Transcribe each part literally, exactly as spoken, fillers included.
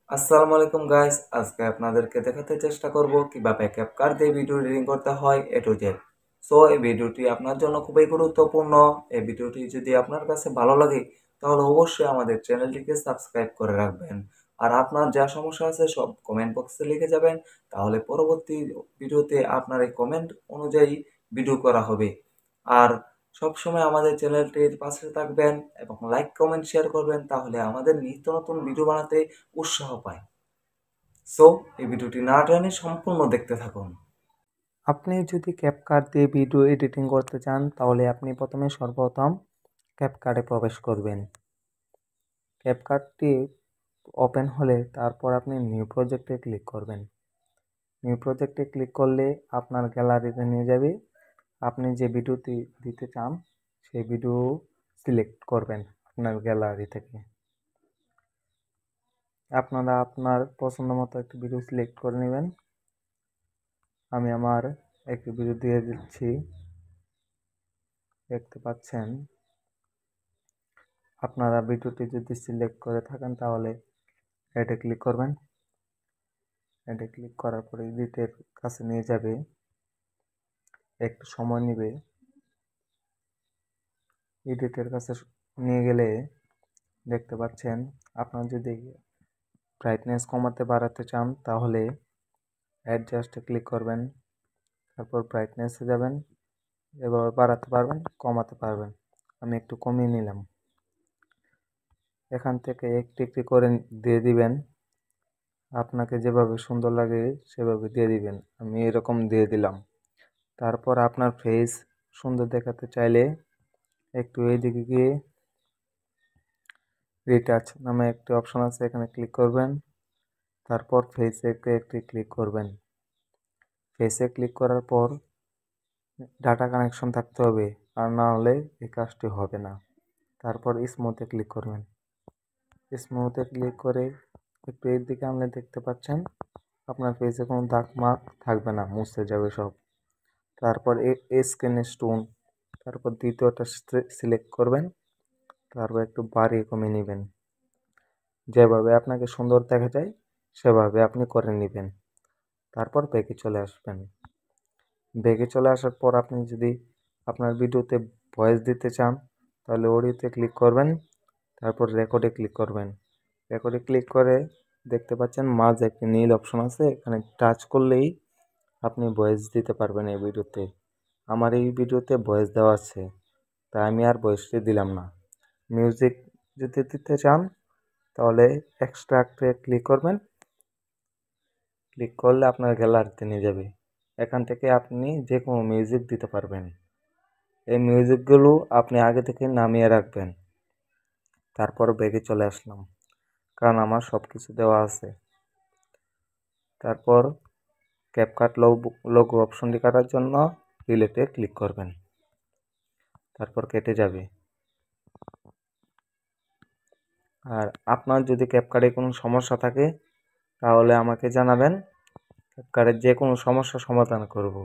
আসসালামু আলাইকুম গাইস, আজকে আপনাদেরকে দেখাতে চেষ্টা করব কিভাবে ক্যাপকাট দিয়ে ভিডিও এডিটিং করতে হয় এ টু জেড। সো এই ভিডিওটি আপনার জন্য খুবই গুরুত্বপূর্ণ। এই ভিডিওটি যদি আপনার কাছে ভালো লাগে তাহলে অবশ্যই আমাদের চ্যানেলটিকে সাবস্ক্রাইব করে রাখবেন। আর আপনার যা সমস্যা আছে সব কমেন্ট বক্সে লিখে যাবেন, তাহলে পরবর্তী ভিডিওতে আপনার এই কমেন্ট অনুযায়ী ভিডিও করা হবে। আর সবসময় আমাদের চ্যানেলটির পাশে থাকবেন এবং লাইক কমেন্ট শেয়ার করবেন, তাহলে আমাদের নিত্য নতুন ভিডিও বানাতে উৎসাহ পায়। সো এই ভিডিওটি না টেনে সম্পূর্ণ দেখতে থাকুন। আপনি যদি ক্যাপকাট দিয়ে ভিডিও এডিটিং করতে চান তাহলে আপনি প্রথমে সর্বপ্রথম ক্যাপকাটে প্রবেশ করবেন। ক্যাপকাটটি ওপেন হলে তারপর আপনি নিউ প্রজেক্টে ক্লিক করবেন। নিউ প্রজেক্টে ক্লিক করলে আপনার গ্যালারিতে নিয়ে যাবে। আপনি যে ভিডিওটি দিতে চান সেই ভিডিও সিলেক্ট করবেন আপনার গ্যালারি থেকে। আপনারা আপনার পছন্দ মতো একটি ভিডিও সিলেক্ট করে নেবেন। আমি আমার একটি ভিডিও দিয়ে দিচ্ছি, দেখতে পাচ্ছেন। আপনারা ভিডিওটি যদি সিলেক্ট করে থাকেন তাহলে এডে ক্লিক করবেন। এডে ক্লিক করার পরে এডিটের কাছে নিয়ে যাবে, একটু সময় নেবে। এডিটের কাছে নিয়ে গেলে দেখতে পাচ্ছেন, আপনার যদি ব্রাইটনেস কমাতে বাড়াতে চান তাহলে অ্যাডজাস্টে ক্লিক করবেন, তারপর ব্রাইটনেসে যাবেন। এবার বাড়াতে পারবেন, কমাতে পারবেন। আমি একটু কমিয়ে নিলাম। এখান থেকে একটি একটি করে দিয়ে দিবেন, আপনাকে যেভাবে সুন্দর লাগে সেভাবে দিয়ে দিবেন। আমি এরকম দিয়ে দিলাম। তারপর আপনার ফেস সুন্দর দেখাতে চাইলে একটু এইদিকে গিয়ে রিটাচ নামে একটি অপশন আছে, এখানে ক্লিক করবেন। তারপর ফেসে একটি ক্লিক করবেন। ফেসে ক্লিক করার পর ডাটা কানেকশন থাকতে হবে, আর না হলে এই কাজটি হবে না। তারপর স্মুথে ক্লিক করবেন। স্মুথে ক্লিক করে একটু এর দিকে আনলে দেখতে পাচ্ছেন আপনার ফেসে কোনো দাগ মার্ক থাকবে না, মুছে যাবে সব। তারপর এ স্ক্যান স্টোন, তারপর দ্বিতীয়টা সিলেক্ট করবেন। তারপর একটু বাড়িয়ে কমিয়ে নেবেন, যেভাবে আপনাকে সুন্দর দেখা যায় সেভাবে আপনি করে নেবেন। তারপর ব্যাকে চলে আসবেন। ব্যাকে চলে আসার পর আপনি যদি আপনার ভিডিওতে ভয়েস দিতে চান তাহলে অডিওতে ক্লিক করবেন, তারপর রেকর্ডে ক্লিক করবেন। রেকর্ডে ক্লিক করে দেখতে পাচ্ছেন মাঝে একটি নীল অপশন আছে, এখানে টাচ করলেই আপনি ভয়েস দিতে পারবেন এই ভিডিওতে। আমার এই ভিডিওতে ভয়েস দেওয়া আছে, তাই আমি আর ভয়েসটি দিলাম না। মিউজিক যদি দিতে চান তাহলে এক্সট্রাক্টে ক্লিক করবেন। ক্লিক করলে আপনার গ্যালারিতে নিয়ে যাবে। এখান থেকে আপনি যে কোনো মিউজিক দিতে পারবেন। এই মিউজিকগুলো আপনি আগে থেকে নামিয়ে রাখবেন। তারপর ব্যাগে চলে আসলাম, কারণ আমার সব কিছু দেওয়া আছে। তারপর ক্যাপকাট লোগো অপশনটি কাটার জন্য ডিলিটে ক্লিক করবেন, তারপর কেটে যাবে। আর আপনার যদি ক্যাপকাটে কোনো সমস্যা থাকে তাহলে আমাকে জানাবেন, ক্যাপকাটের যে কোনো সমস্যা সমাধান করব।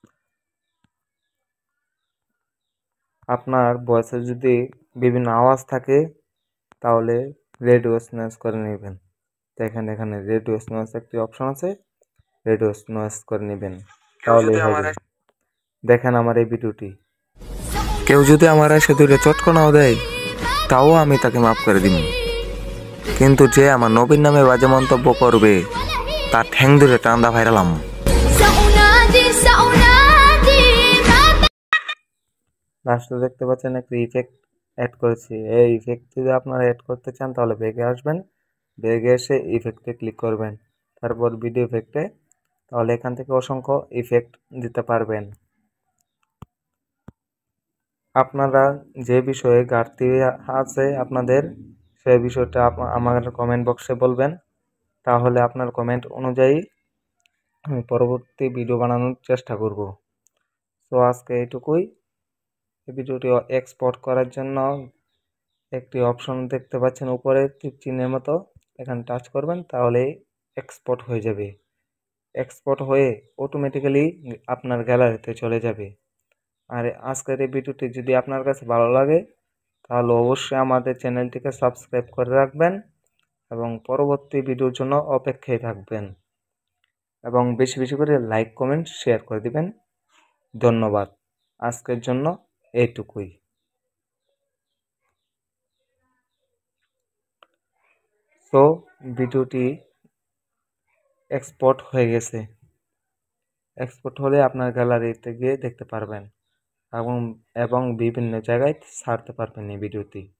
আপনার ভয়েসে যদি বিভিন্ন আওয়াজ থাকে তাহলে রেডিও স্নোয়েজ করে নেবেন। দেখেন এখানে রেডিও স্নোয়েজ একটি অপশন আছে, রেডিও স্নোয়েজ করে নেবেন, তাহলেই হবে। দেখেন আমার এই ভিডিওটি। কেউ যদি আমার এসে দূরে চটকনাও দেয় তাও আমি তাকে মাফ করে দিব, কিন্তু যে আমার নবীর নামে বাজে মন্তব্য করবে তার ঠ্যাং ধরে টান্দা ভাইরালাম। লাস্টে দেখতে পাচ্ছেন একটা ইফেক্ট অ্যাড করেছি। এই ইফেক্ট যদি আপনারা অ্যাড করতে চান তাহলে ব্যাগে আসবেন, ব্যাগে এসে ইফেক্টে ক্লিক করবেন, তারপর ভিডিও ইফেক্টে। তাহলে এখান থেকে অসংখ্য ইফেক্ট দিতে পারবেন। আপনারা যে বিষয়ে ঘাটতি আছে আপনাদের, সেই বিষয়টা আমার কমেন্ট বক্সে বলবেন, তাহলে আপনার কমেন্ট অনুযায়ী আমি পরবর্তী ভিডিও বানানোর চেষ্টা করব। তো আজকে এইটুকুই। এই ভিডিওটি এক্সপোর্ট করার জন্য একটি অপশন দেখতে পাচ্ছেন উপরে তীর চিহ্নের মতো, এখানে টাচ করবেন, তাহলে এক্সপোর্ট হয়ে যাবে। এক্সপোর্ট হয়ে অটোমেটিক্যালি আপনার গ্যালারিতে চলে যাবে। আর আজকের এই ভিডিওটি যদি আপনার কাছে ভালো লাগে তাহলে অবশ্যই আমাদের চ্যানেলটিকে সাবস্ক্রাইব করে রাখবেন এবং পরবর্তী ভিডিওর জন্য অপেক্ষায় থাকবেন এবং বেশি বেশি করে লাইক কমেন্ট শেয়ার করে দিবেন। ধন্যবাদ। আজকের জন্য এইটুকুই। তো ভিডিওটি এক্সপোর্ট হয়ে গেছে। এক্সপোর্ট হলে আপনার গ্যালারিতে গিয়ে দেখতে পারবেন এবং এবং বিভিন্ন জায়গায় ছাড়তে পারবেন এই ভিডিওটি।